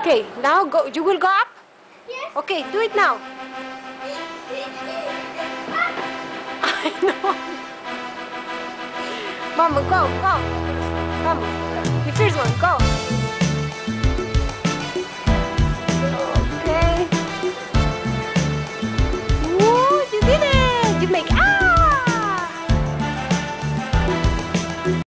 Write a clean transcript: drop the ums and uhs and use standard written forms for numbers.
Okay, now go. You will go up? Yes. Okay, do it now. I know. Vamos, go, go. Vamos. The first one, go.